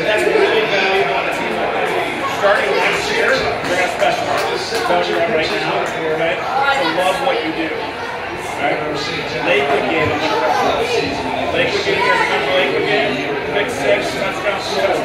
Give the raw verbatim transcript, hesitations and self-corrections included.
that's really valuable on a team like this. Starting next year, you're going to specialize. That's what you're at right now, okay? So love what you do. Right? Lakewood game, Lakewood game, there's another Lakewood game, pick six, touchdown,